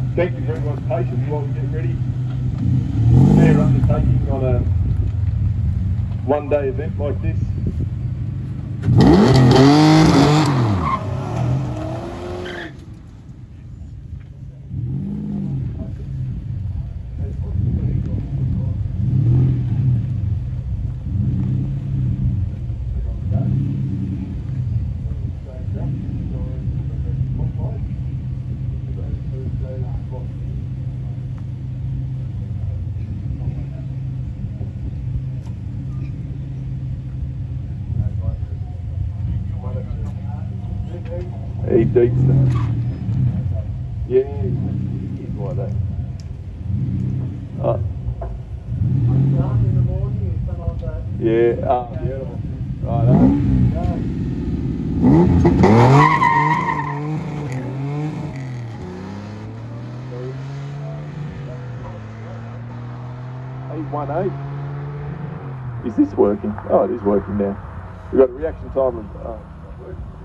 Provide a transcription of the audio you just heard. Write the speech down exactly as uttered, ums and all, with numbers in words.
Thank you for everyone's patience while we get ready. Fair undertaking on a one-day event like this. He deep stuff. Yeah, he's like that. Oh. In the morning and something like that. Yeah, ah, beautiful. Right, eight one eight. Is this working? Oh, it is working now. We've got a reaction time of. Oh,